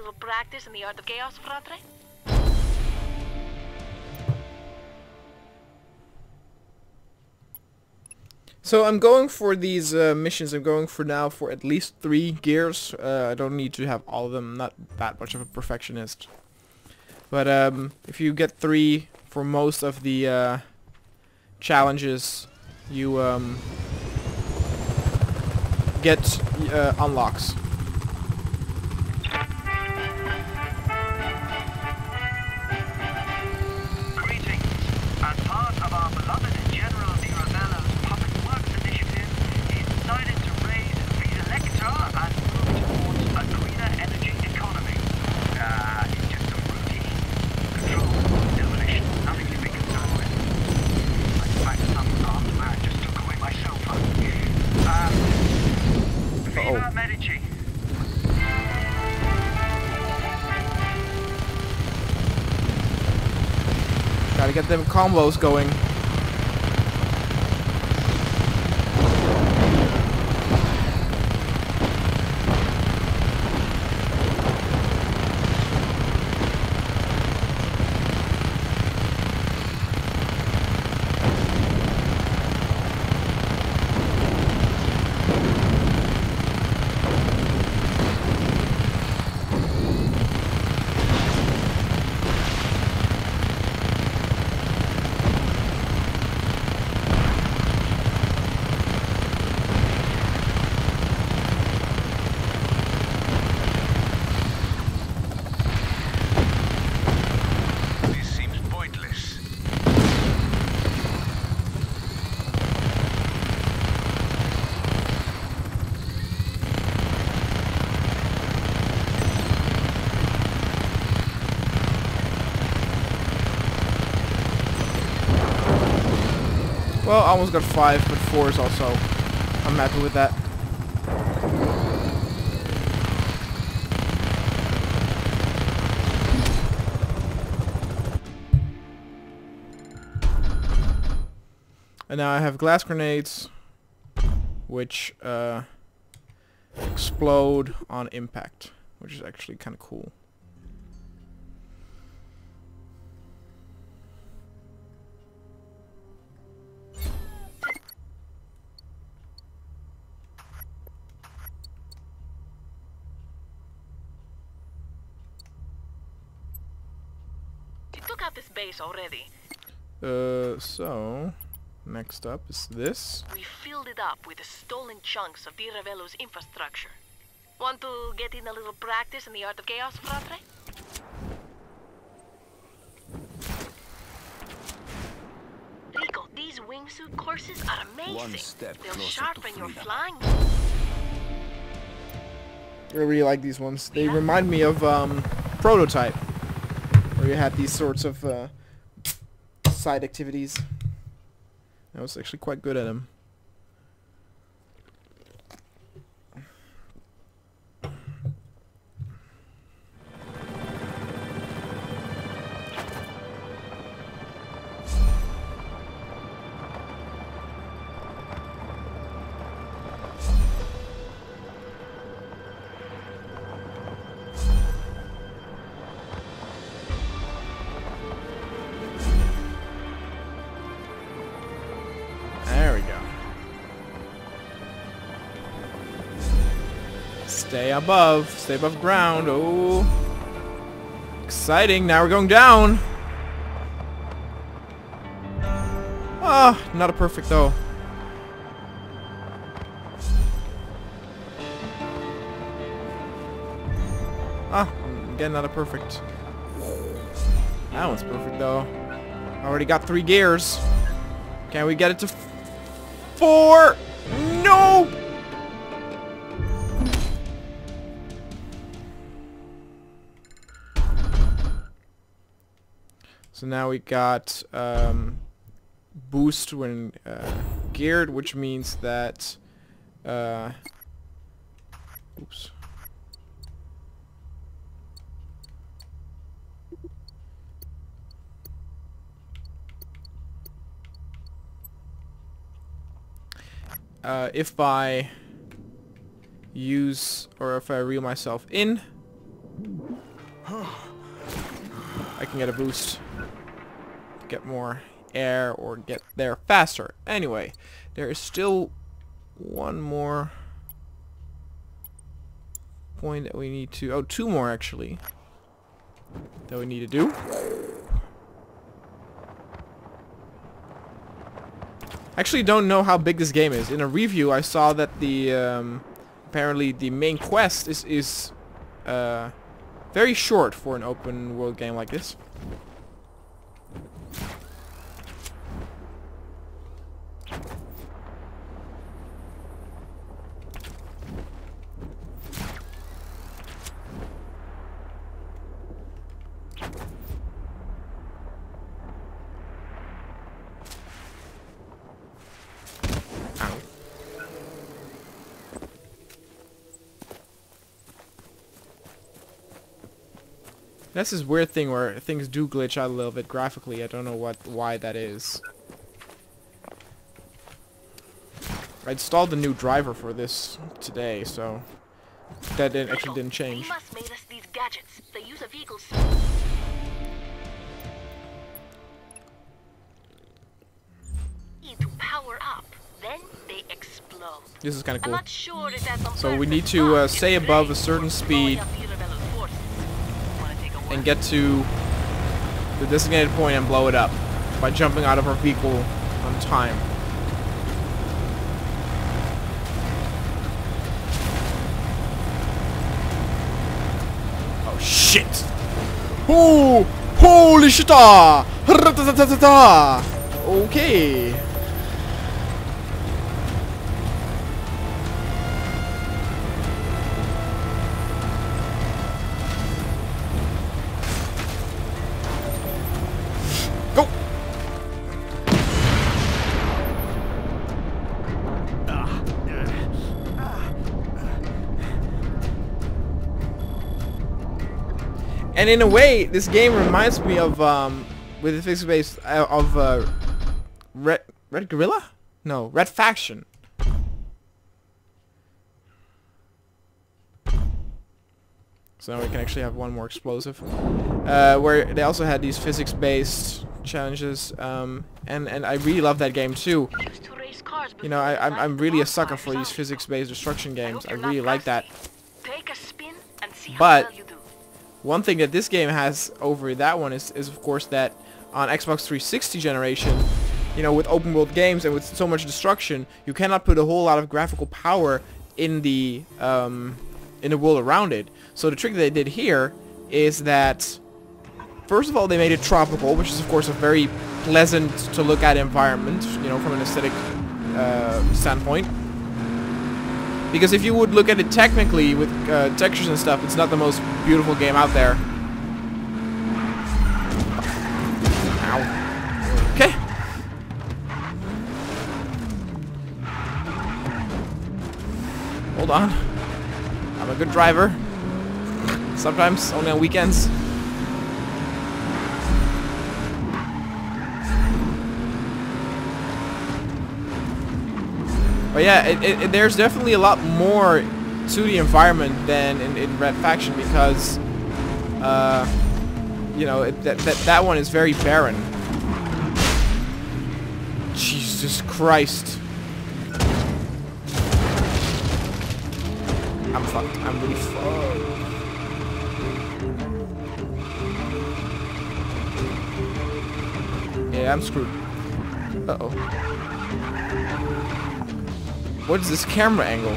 little practice in the art of chaos, fratre? So I'm going for these missions. I'm going for now for at least 3 gears. I don't need to have all of them. I'm not that much of a perfectionist. But if you get 3 for most of the challenges, you get unlocks. Greetings. As part of our beloved General Diravello's Public Works Initiative, he decided to raise the elector and move towards a greener energy economy. It's just some routine control demolition, nothing to be concerned with. In fact, some armed man just took away my cell phone. Viva Medici. Gotta get them combos going. Well, I almost got 5, but 4 is also... I'm happy with that. And now I have glass grenades, which explode on impact, which is actually kind of cool. Took out this base already. So next up is this. We filled it up with the stolen chunks of Diravello's infrastructure. Want to get in a little practice in the art of chaos, fratre? Rico, these wingsuit courses are amazing. They'll sharpen your flying. I really like these ones. They remind me of Prototype, where you had these sorts of side activities. I was actually quite good at them. Stay above ground. Oh, exciting. Now we're going down. Ah, not a perfect though. Ah, again, not a perfect. That one's perfect though. Already got 3 gears. Can we get it to 4? No! So now we got boost when geared, which means that oops. If I use, or if I reel myself in, I can get a boost. Get more air or get there faster. Anyway, there is still one more point that we need to... Oh, two more actually. That we need to do. Actually don't know how big this game is. In a review I saw that the apparently the main quest is very short for an open world game like this. That's this weird thing where things do glitch out a little bit graphically. I don't know why that is. I installed the new driver for this today, so that actually didn't change. Mimas made us these gadgets. They use a vehicle to power up. Then they explode. This is kind of I'm cool. not sure if that's on So we purpose, need to but stay it's above a great certain for speed blowing up the rebel's forces. Wanna take a and whirl? get to the designated point and blow it up by jumping out of our vehicle on time. Oh shit! Oh, holy shit! Okay. Go! And in a way, this game reminds me of with the physics base of Red Gorilla? No, Red Faction. So now we can actually have one more explosive. Where they also had these physics-based challenges, and I really love that game too. Used to race cars You know, before I'm the really a bonfires sucker for these out. physics-based destruction I games. hope I you're not really like that. thirsty. Take a spin and see how But well you do. one thing that this game has over that one is of course that on Xbox 360 generation, you know, with open world games and with so much destruction, you cannot put a whole lot of graphical power in the world around it. So the trick that they did here is that first of all they made it tropical, which is of course a very pleasant to look at environment, you know, from an aesthetic standpoint. Because if you would look at it technically with textures and stuff, it's not the most beautiful game out there. Ow. Okay. Hold on. I'm a good driver. Sometimes, only on weekends. But yeah, there's definitely a lot more to the environment than in Red Faction because, you know, that one is very barren. Jesus Christ. I'm fucked. I'm really fucked. Yeah, I'm screwed. Uh-oh. What is this camera angle?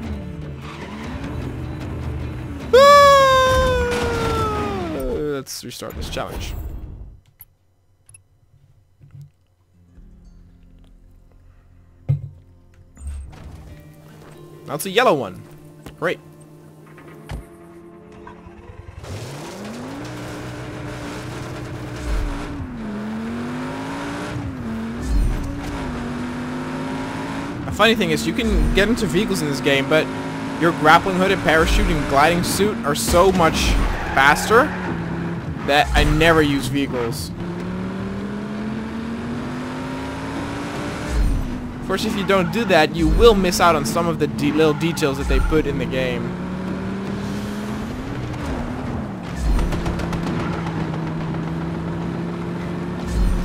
Let's restart this challenge. Now it's a yellow one. Great. Funny thing is, you can get into vehicles in this game, but your grappling hood and parachute and gliding suit are so much faster that I never use vehicles. Of course, if you don't do that, you will miss out on some of the little details that they put in the game.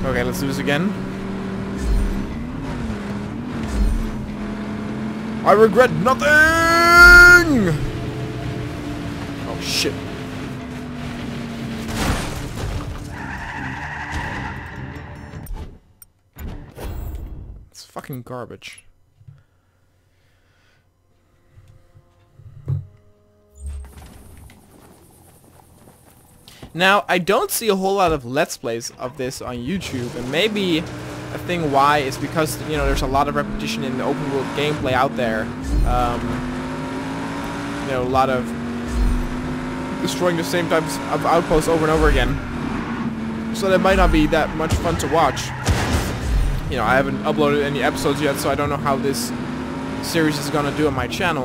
Okay, let's do this again. I regret nothing! Oh shit. It's fucking garbage. Now, I don't see a whole lot of Let's Plays of this on YouTube, and maybe a thing why is because, you know, there's a lot of repetition in the open world gameplay out there. You know, a lot of destroying the same types of outposts over and over again. So that might not be that much fun to watch. You know, I haven't uploaded any episodes yet, so I don't know how this series is gonna do on my channel.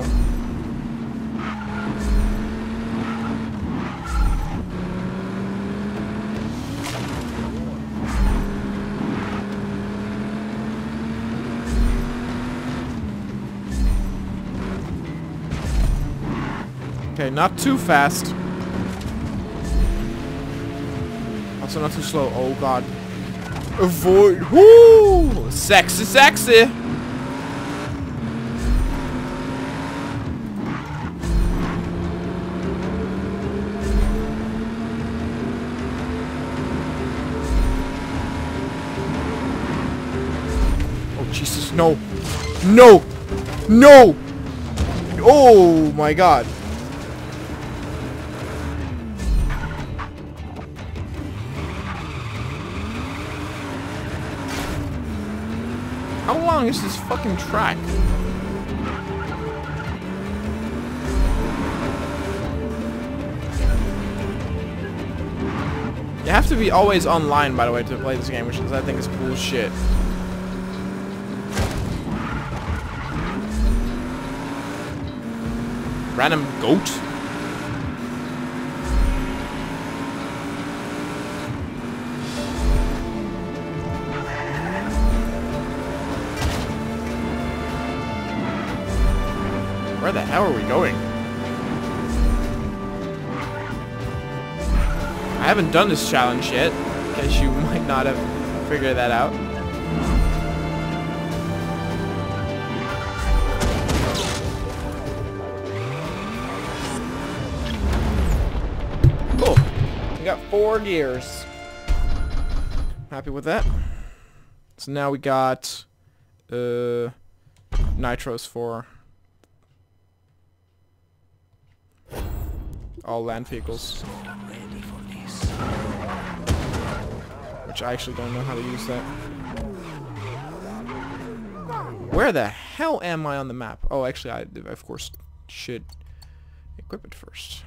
Okay, not too fast. Also not too slow. Oh god. Avoid. Woo! Sexy, sexy! Oh Jesus, no. No! No! Oh my god. How long is this fucking track? You have to be always online, by the way, to play this game, which is, I think, is bullshit. Random goat? Where the hell are we going? I haven't done this challenge yet, in case you might not have figured that out. Cool. We got 4 gears. Happy with that. So now we got nitros for all land vehicles. Which I actually don't know how to use that. Where the hell am I on the map? Oh, actually, I of course should equip it first.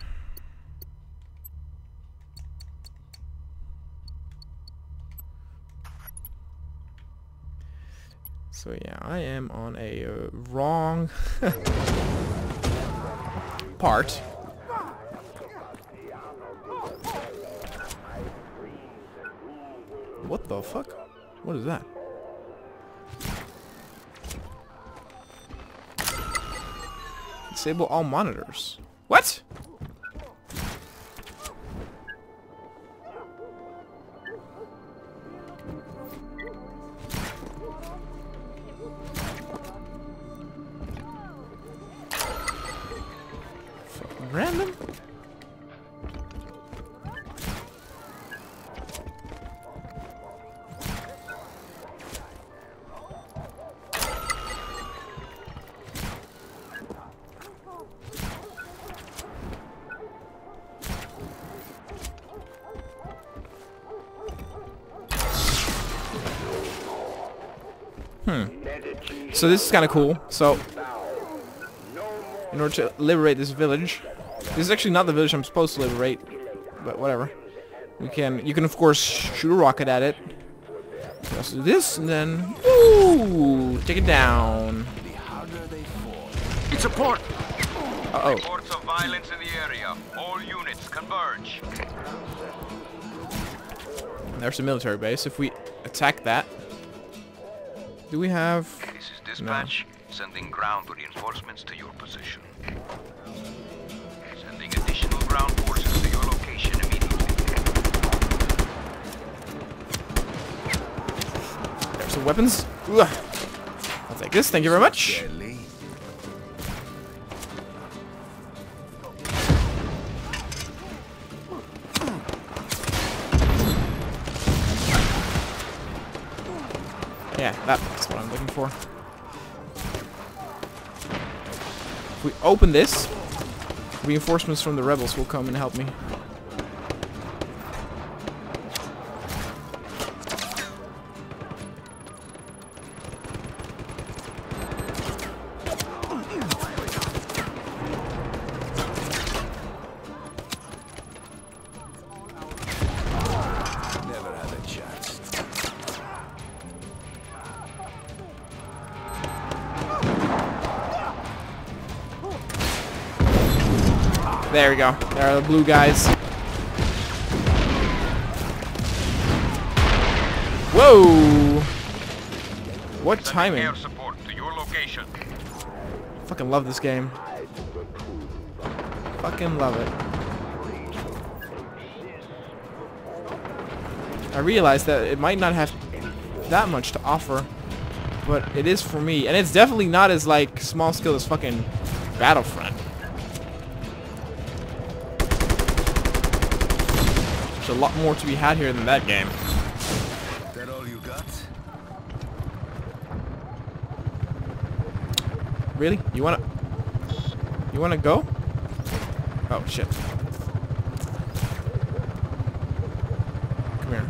So yeah, I am on a wrong part. What the fuck? What is that? Disable all monitors. What? Fucking random? So this is kind of cool. So, in order to liberate this village, this is actually not the village I'm supposed to liberate, but whatever. You can of course shoot a rocket at it. Let's do this, and then, ooh, take it down. It's a port. Uh-oh. Reports of violence in the area. All units converge. There's a military base. If we attack that, do we have? This is dispatch. No. Sending ground reinforcements to your position. Sending additional ground forces to your location immediately. weapons. Ugh. I'll take this. Thank you very much. Yeah, that's what I'm looking for. If we open this, reinforcements from the rebels will come and help me. Never had a chance. There we go. There are the blue guys. Whoa! What timing? Air support to your location. Fucking love this game. Fucking love it. I realize that it might not have that much to offer, but it is for me, and it's definitely not as like small scale as fucking Battlefront. There's a lot more to be had here than that game. That all you got? Really? You wanna go? Oh shit. Come here.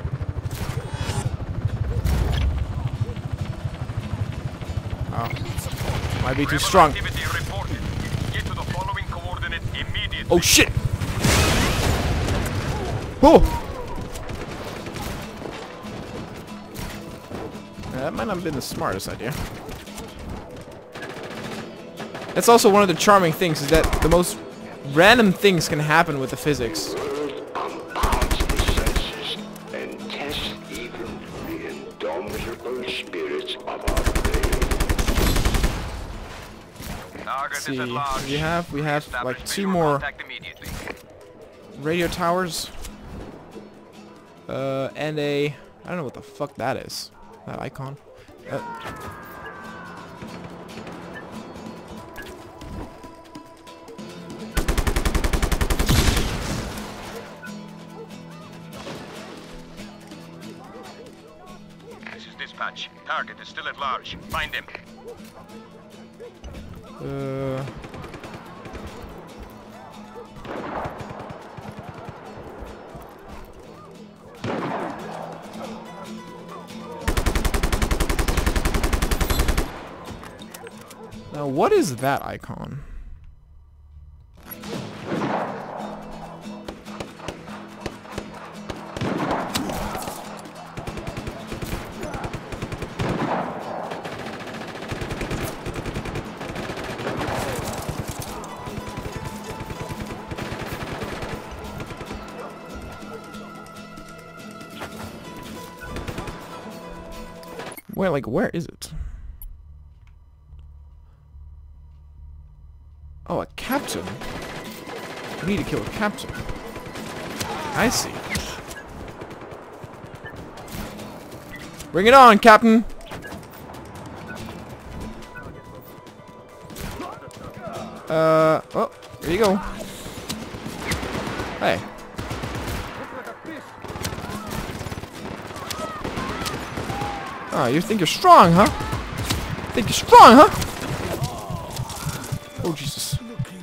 Oh. Might be too strong. Activity reported. Get to the following coordinate immediately. Oh shit! Oh! That might not have been the smartest idea. That's also one of the charming things, is that the most random things can happen with the physics. Compounds the senses and tests even the indomitable spirits of our brain. Target Let's see. is at large. We have like Establish 2 visual more contact immediately. radio towers. And a... I don't know what the fuck that is. That icon. This is dispatch. Target is still at large. Find him. Now, what is that icon? Where is it? Oh, a captain. We need to kill a captain. I see. Bring it on, Captain! Oh, here you go. Hey. Oh, you think you're strong, huh? Think you're strong, huh? Oh, Jesus.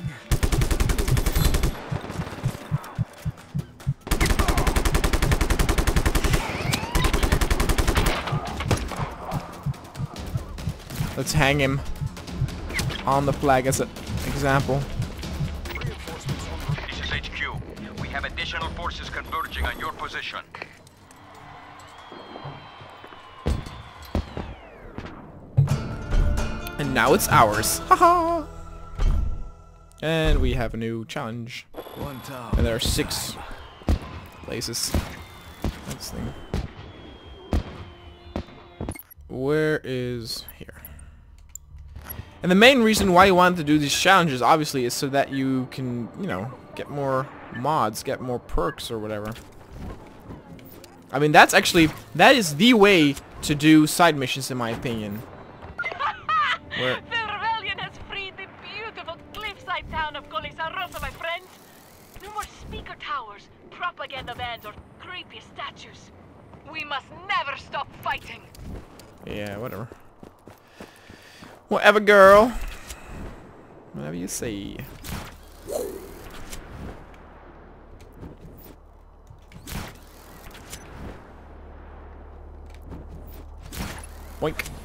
Let's hang him on the flag as an example. This is HQ. We have additional forces converging on your position. And now it's ours. Haha! And we have a new challenge. One town. And there are 6 places. This thing. Where is here? And the main reason why you want to do these challenges, obviously, is so that you can, you know, get more mods, get more perks or whatever. I mean, that is the way to do side missions, in my opinion. Where? The rebellion has freed the beautiful cliffside town of Rosa, my friends. No more speaker towers, propaganda vans, or creepy statues. We must never stop fighting. Yeah, whatever. Whatever, girl. Whatever you say. Boink.